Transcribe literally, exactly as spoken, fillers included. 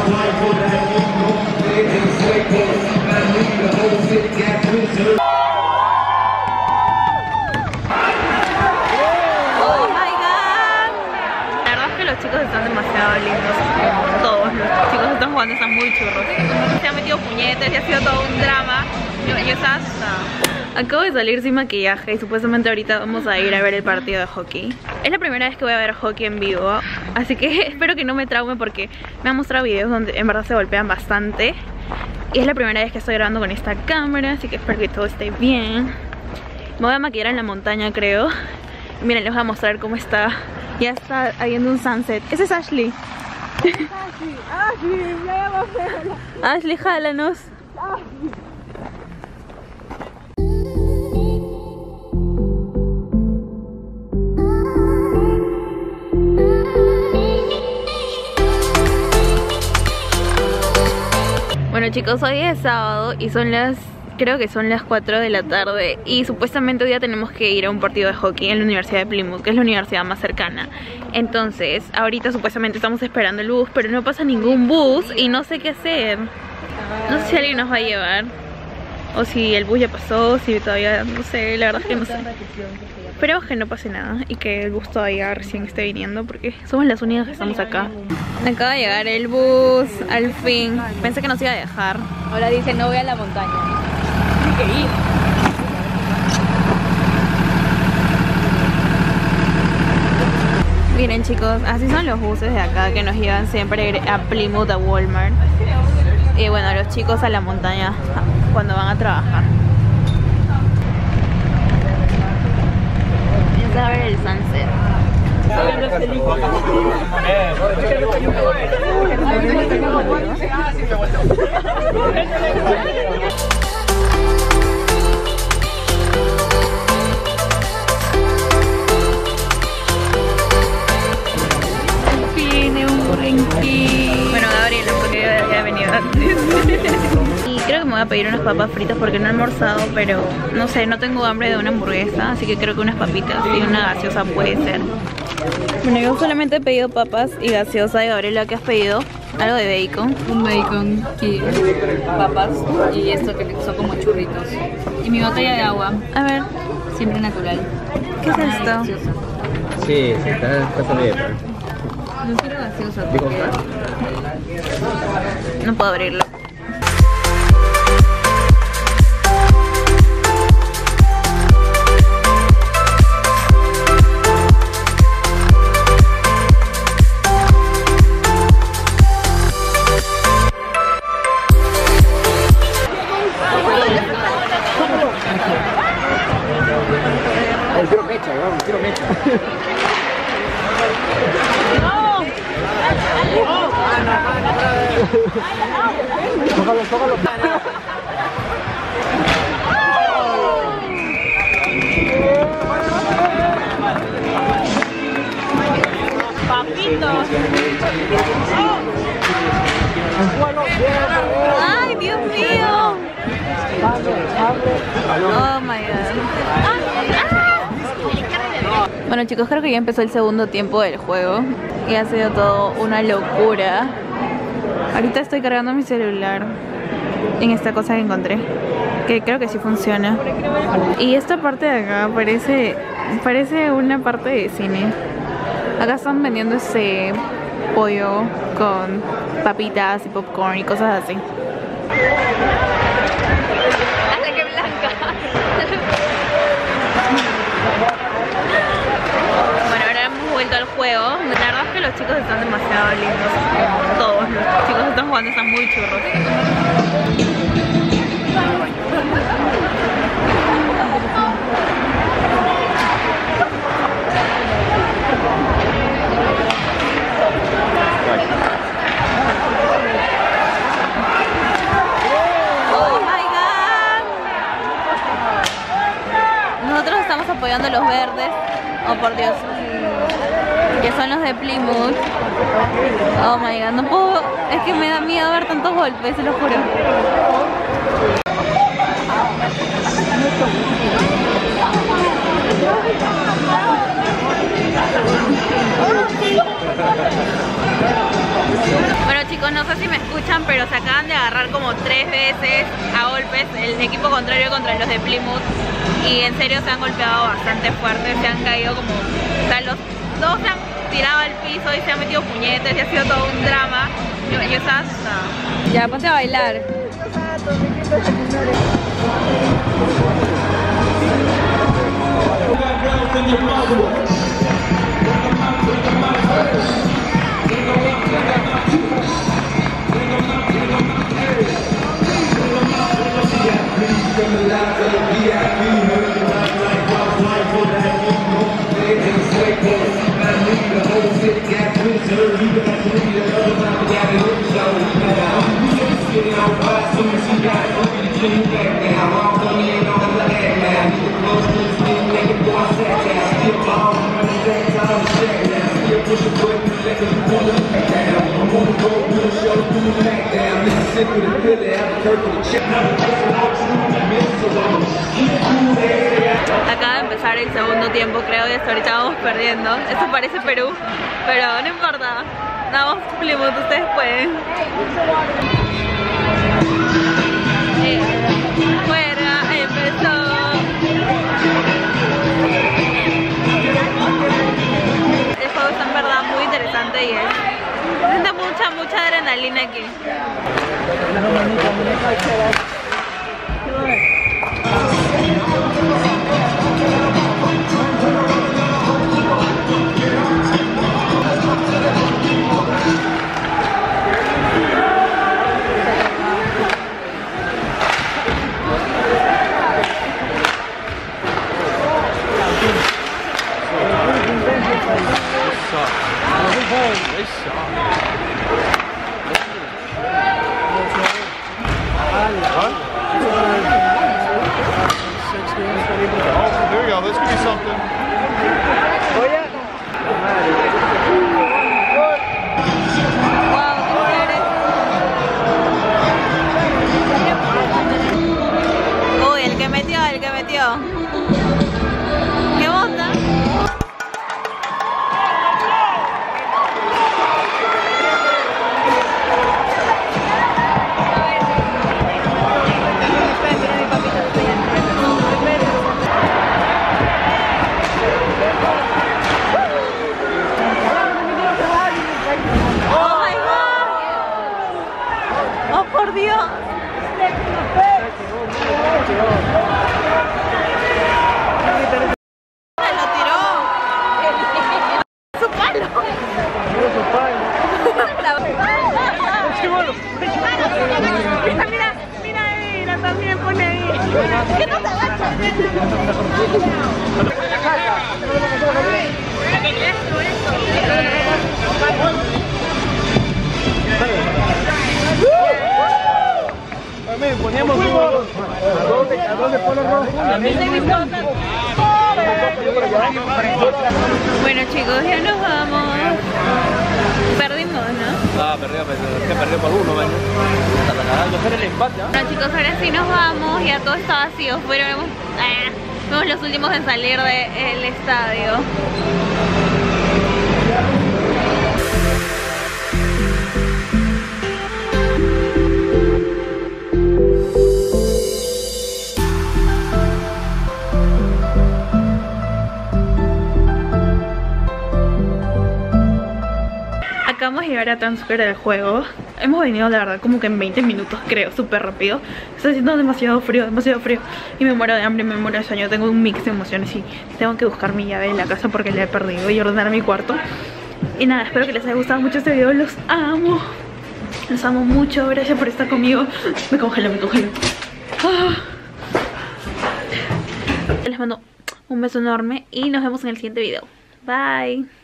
Oh my god. La verdad es que los chicos están demasiado lindos. Todos los chicos están jugando, están muy churros. Se han metido puñetes y ha sido todo un drama. Yo, yo estaba asustada. Acabo de salir sin maquillaje y supuestamente ahorita vamos a ir a ver el partido de hockey. Es la primera vez que voy a ver hockey en vivo, así que espero que no me traume porque me han mostrado videos donde en verdad se golpean bastante. Y es la primera vez que estoy grabando con esta cámara, así que espero que todo esté bien. Me voy a maquillar en la montaña, creo. Y miren, les voy a mostrar cómo está. Ya está habiendo un sunset. Ese es Ashley. Ashley, Ashley, ya vamos a verla. Ashley, jálanos. Bueno chicos, hoy es sábado y son las, creo que son las cuatro de la tarde. Y supuestamente hoy día tenemos que ir a un partido de hockey en la Universidad de Plymouth, que es la universidad más cercana. Entonces, ahorita supuestamente estamos esperando el bus, pero no pasa ningún bus y no sé qué hacer. No sé si alguien nos va a llevar o si el bus ya pasó, si todavía, no sé, la verdad es que no sé. Esperemos que no pase nada y que el bus todavía recién esté viniendo porque somos las únicas que estamos acá. Acaba de llegar el bus, al fin. Pensé que nos iba a dejar. Ahora dice no voy a la montaña. Tiene que ir. Miren chicos, así son los buses de acá que nos llevan siempre a Plymouth, a Walmart. Y bueno, los chicos a la montaña cuando van a trabajar. A ver el sunset. Tiene un brinqui. Bueno, Gabriela, porque yo ya he venido antes. Y creo que me voy a pedir unas papas fritas porque no he almorzado, pero no sé, no tengo hambre de una hamburguesa, así que creo que unas papitas y una gaseosa puede ser. Bueno, yo solamente he pedido papas y gaseosa. Y Gabriela, ¿qué has pedido? Algo de bacon. Un bacon, y papas y esto que son como churritos. Y mi botella de agua. A ver, Siempre natural. ¿qué es esto? Sí, sí, está, está saliendo. No quiero gaseosa ¿Digo porque... No puedo abrirlo. Quiero mecha, vamos, quiero mecha. Tócalo, tócalo. Papitos. Ay, Dios mío. Oh my god. Bueno chicos, creo que ya empezó el segundo tiempo del juego y ha sido todo una locura. Ahorita estoy cargando mi celular en esta cosa que encontré, que creo que sí funciona. Y esta parte de acá parece, parece una parte de cine. Acá están vendiendo ese pollo con papitas y popcorn y cosas así. ¡Hala, qué blanca! Bueno, ahora hemos vuelto al juego. La verdad es que los chicos están demasiado lindos. Todos los chicos que están jugando están muy churros. Oh my god. Nosotros estamos apoyando a los verdes. Oh por Dios. Que son los de Plymouth. Oh my god, no puedo. Es que me da miedo ver tantos golpes, se lo juro. Bueno chicos, no sé si me escuchan, pero se acaban de agarrar como tres veces a golpes el equipo contrario contra los de Plymouth. Y en serio se han golpeado bastante fuerte, se han caído como... O sea, los dos se han tirado al piso y se han metido puñetes y ha sido todo un drama. Yo, yo estaba asustada. Ya, ponte a bailar. Acaba de empezar el segundo tiempo, creo, y hasta ahorita vamos perdiendo. Esto parece Perú, pero no importa. Vamos, Plymouth, ustedes pueden. Eh, fuera, empezó. El juego está en verdad muy interesante y es... siente mucha, mucha adrenalina aquí. There we go, this could be something. Uy, el que metió, el que metió. ¿Qué onda? ¡Por Dios! ¡Se lo tiró! ¡Su palo! Mira, mira, mira, mira, también pone ahí. ¿Qué no te agachas? Poníamos uno, a dónde pone rojo. Bueno chicos, ya nos vamos. Perdimos, ¿no? Ah, perdió, pero que perdió por uno, ¿verdad? Coger el empate, ¿ah? Bueno chicos, ahora sí nos vamos. Ya todo está vacío. Fuimos, ah, fuimos los últimos en salir del estadio. Acabamos de llegar a Times Square del juego. Hemos venido la verdad como que en veinte minutos, creo, súper rápido. Está haciendo demasiado frío, demasiado frío. Y me muero de hambre, me muero de sueño. Tengo un mix de emociones y tengo que buscar mi llave en la casa porque la he perdido y ordenar mi cuarto. Y nada, espero que les haya gustado mucho este video. Los amo. Los amo mucho. Gracias por estar conmigo. Me congelo, me congelo. Ah. Les mando un beso enorme y nos vemos en el siguiente video. Bye.